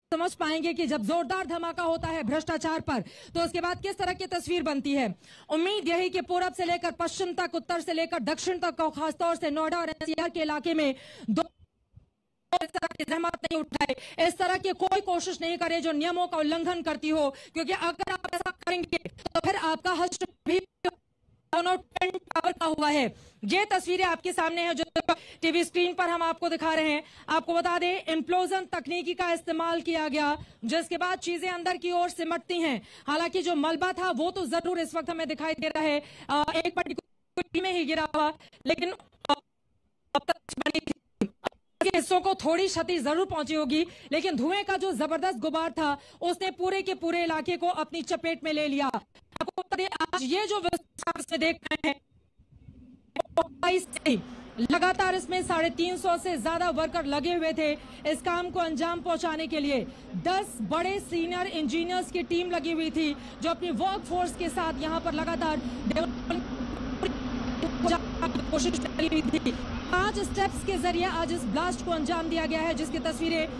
समझ पाएंगे कि जब जोरदार धमाका होता है भ्रष्टाचार पर तो उसके बाद किस तरह की तस्वीर बनती है। उम्मीद यही कि पूरब से लेकर पश्चिम तक, उत्तर से लेकर दक्षिण तक, खासतौर से नोएडा और एनसीआर के इलाके में इस तरह की जहमत नहीं उठाए, इस तरह की कोई कोशिश नहीं करे जो नियमों का उल्लंघन करती हो, क्योंकि अगर आप ऐसा करेंगे तो फिर आपका हश्र भी का हुआ है। ये तस्वीरें आपके सामने है जो टीवी स्क्रीन पर हम आपको दिखा रहे हैं। आपको बता दें, इम्प्लोजन तकनीकी का इस्तेमाल किया गया, जिसके बाद चीजें अंदर की ओर सिमटती हैं। हालांकि जो मलबा था वो तो जरूर इस वक्त हमें दिखाई दे रहा है, एक पर्टिकुलर में ही गिरा हुआ, लेकिन हिस्सों को थोड़ी क्षति जरूर पहुंची होगी, लेकिन धुएं का जो जबरदस्त गुबार था उसने पूरे के पूरे इलाके को अपनी चपेट में ले लिया। आपको बता दें, आज ये जो विस्तार से देख रहे हैं, लगातार इसमें 350 से ज्यादा वर्कर लगे हुए थे इस काम को अंजाम पहुंचाने के लिए। 10 बड़े सीनियर इंजीनियर्स की टीम लगी हुई थी जो अपनी वर्क फोर्स के साथ यहां पर लगातार कोशिश कर रही थी। 5 स्टेप्स के जरिए आज इस ब्लास्ट को अंजाम दिया गया है, जिसकी तस्वीरें